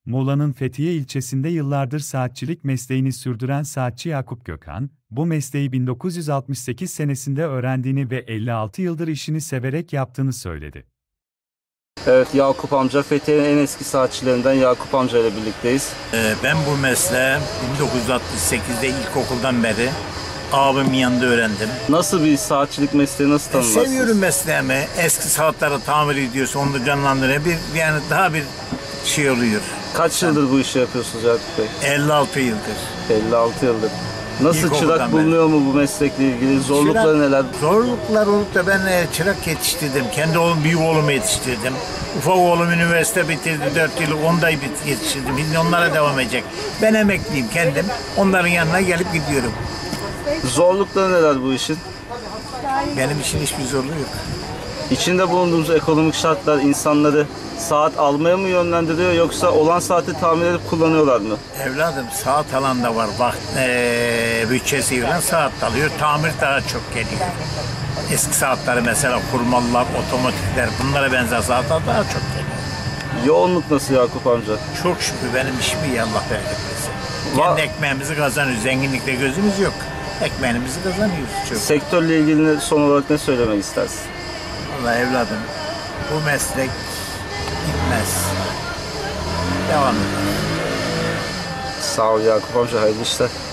Muğla'nın Fethiye ilçesinde yıllardır saatçilik mesleğini sürdüren saatçi Yakup Gökhan, bu mesleği 1968 senesinde öğrendiğini ve 56 yıldır işini severek yaptığını söyledi. Evet, Yakup amca, Fethiye'nin en eski saatçilerinden Yakup amca ile birlikteyiz. Ben bu mesleği 1968'de ilkokuldan beri abimin yanında öğrendim. Nasıl bir saatçilik mesleği, nasıl tanımlarsınız? Seviyorum mesleğimi. Eski saatleri tamir ediyorsa onu canlandırıyor. Yani daha bir şey oluyor. Kaç yıldır bu işi yapıyorsunuz Yakup Bey? 56 yıldır. 56 yıldır. Nasıl İlkokuldan çırak bulunuyor mu bu meslekle ilgili? Zorlukları neler? Zorluklar olup da ben çırak yetiştirdim. Kendi oğlum, büyük oğlumu yetiştirdim. Ufak oğlum üniversite bitirdi. 4 yıl, 10 ay yetiştirdim. Şimdi onlara devam edecek. Ben emekliyim kendim. Onların yanına gelip gidiyorum. Zorlukları neler bu işin? Benim için hiçbir zorluğu yok. İçinde bulunduğumuz ekonomik şartlar insanları saat almaya mı yönlendiriyor, yoksa olan saati tamir edip kullanıyorlar mı? Evladım, saat alan da var. Bütçesiyle saat alıyor. Tamir daha çok geliyor. Eski saatleri mesela kurmalılar, otomatikler, bunlara benzer saatler daha çok geliyor. Yoğunluk nasıl Yakup amca? Çok şükür benim işim iyi, Allah bereket versin. Kendi ekmeğimizi kazanıyoruz. Zenginlikte gözümüz yok. Ekmeğimizi kazanıyoruz çok. Sektörle ilgili son olarak ne söylemek istersin? Vallahi evladım, bu meslek gitmez. Devam eder. Sağ ol Yakup amca, hayırlı işler.